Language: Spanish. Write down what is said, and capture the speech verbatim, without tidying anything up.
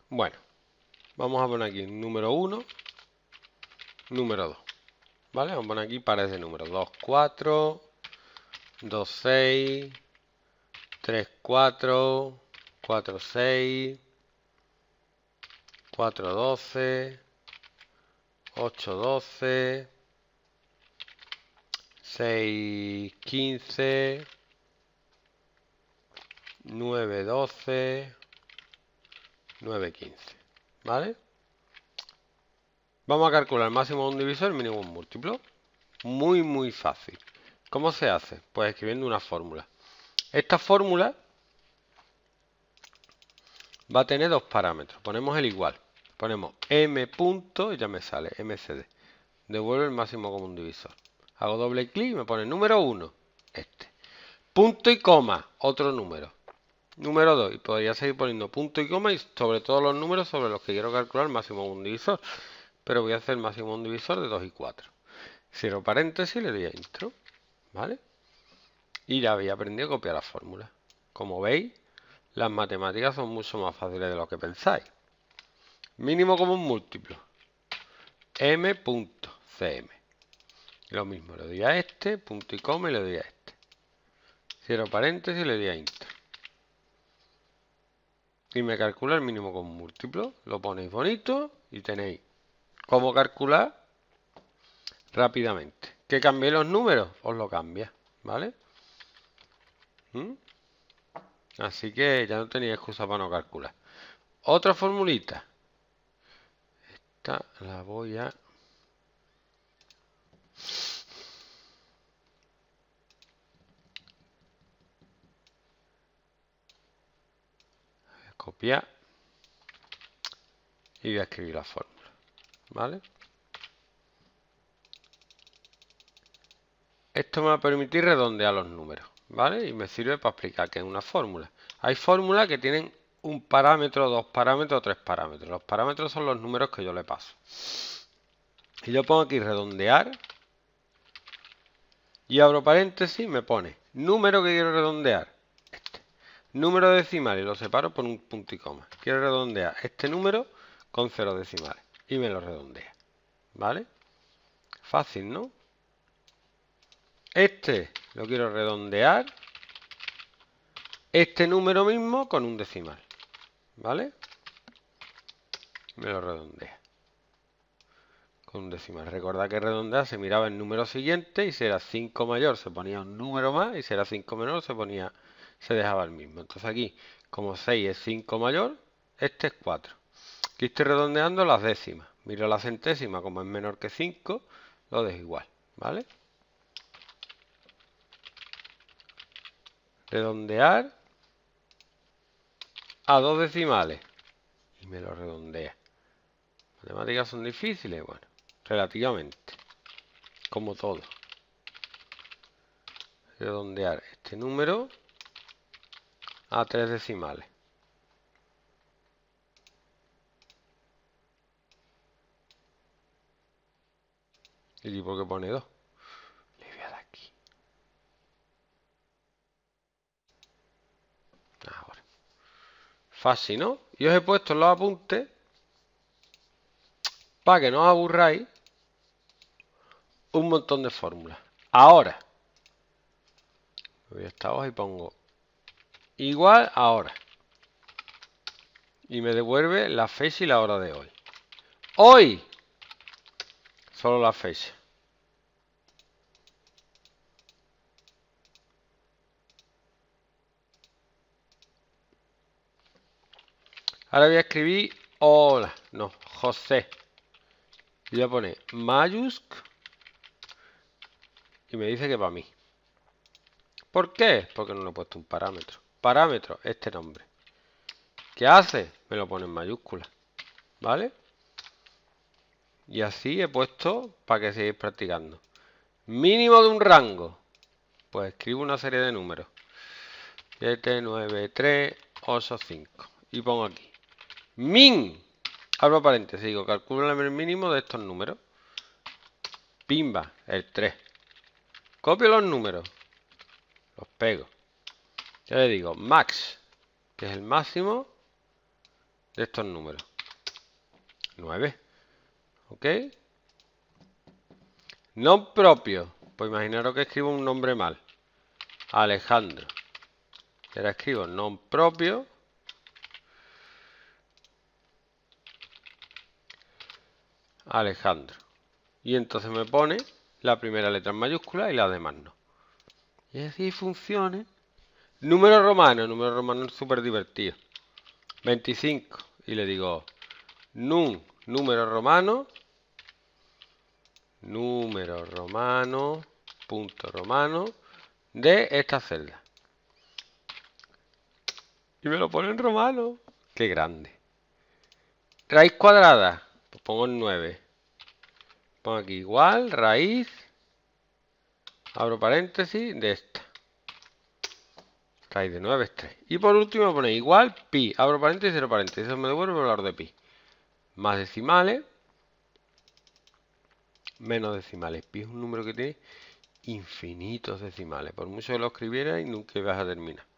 Bueno, vamos a poner aquí número uno, número dos. ¿Vale? Vamos a poner aquí pares de números. dos, cuatro, dos, seis, tres, cuatro, cuatro, seis, cuatro, doce, ocho, doce, seis, quince, nueve, doce, nueve, quince. ¿Vale? Vamos a calcular el máximo de un divisor y el mínimo de un múltiplo. Muy, muy fácil. ¿Cómo se hace? Pues escribiendo una fórmula. Esta fórmula va a tener dos parámetros. Ponemos el igual. Ponemos m punto y ya me sale mcd. Devuelve el máximo común divisor. Hago doble clic y me pone número uno, este. Punto y coma, otro número. Número dos. Y podría seguir poniendo punto y coma y sobre todos los números sobre los que quiero calcular el máximo común divisor. Pero voy a hacer el máximo común divisor de dos y cuatro. Cierro paréntesis y le doy a intro. ¿Vale? Y ya había aprendido a copiar la fórmula. Como veis, las matemáticas son mucho más fáciles de lo que pensáis. Mínimo común múltiplo. M.cm. Lo mismo, le doy a este, punto y coma y le doy a este. Cierro paréntesis y le doy a intro. Y me calcula el mínimo común múltiplo. Lo ponéis bonito y tenéis cómo calcular rápidamente. ¿Que cambie los números? Os lo cambia, ¿vale? ¿Mm? Así que ya no tenéis excusa para no calcular. Otra formulita. Esta la voy a... copiar. Y voy a escribir la fórmula, ¿vale? Esto me va a permitir redondear los números, ¿vale? Y me sirve para explicar que es una fórmula. Hay fórmulas que tienen un parámetro, dos parámetros, tres parámetros. Los parámetros son los números que yo le paso. Y yo pongo aquí redondear. Y abro paréntesis, me pone número que quiero redondear. Este. Número decimal y lo separo por un punto y coma. Quiero redondear este número con cero decimales. Y me lo redondea. ¿Vale? Fácil, ¿no? Este lo quiero redondear. Este número mismo con un decimal. ¿Vale? Me lo redondea. Con un decimal. Recordad que redondear se miraba el número siguiente y si era cinco mayor se ponía un número más y si era cinco menor se ponía, se dejaba el mismo. Entonces aquí, como seis es cinco mayor, este es cuatro. Aquí estoy redondeando las décimas. Miro la centésima, como es menor que cinco, lo dejo igual. ¿Vale? Redondear a dos decimales. Y me lo redondea. Matemáticas son difíciles, bueno, relativamente. Como todo. Redondear este número a tres decimales. ¿Y por qué pone dos? Le voy a dar aquí. Ahora. Fácil, ¿no? Y os he puesto en los apuntes para que no os aburráis un montón de fórmulas. Ahora. Voy a esta hoja y pongo igual ahora. Y me devuelve la fecha y la hora de hoy. Hoy. Solo la fecha. Ahora voy a escribir hola. No, José. Y voy a poner mayúscula. Y me dice que para mí. ¿Por qué? Porque no le he puesto un parámetro. Parámetro, este nombre. ¿Qué hace? Me lo pone en mayúscula. ¿Vale? Y así he puesto para que sigáis practicando. Mínimo de un rango. Pues escribo una serie de números. siete, nueve, tres, ocho, cinco. Y pongo aquí. Min. Abro paréntesis. Digo, calculo el mínimo de estos números. Pimba, el tres. Copio los números. Los pego. Ya le digo, max, que es el máximo de estos números. nueve. ¿Ok? Nombre propio. Pues imaginaros que escribo un nombre mal. Alejandro. Y ahora escribo nombre propio. Alejandro. Y entonces me pone la primera letra en mayúscula y la demás no. Y así funciona. Número romano. Número romano es súper divertido. veinticinco. Y le digo num, número romano. Número romano. Punto romano. De esta celda. Y me lo pone en romano. Qué grande. Raíz cuadrada. Pues pongo en nueve. Pongo aquí igual, raíz. Abro paréntesis de esta. Raíz de nueve es tres. Y por último pone igual pi. Abro paréntesis, cero paréntesis. Eso me devuelve el valor de pi. Más decimales. Menos decimales. Pi es un número que tiene infinitos decimales. Por mucho que lo escribiera y nunca ibas a terminar.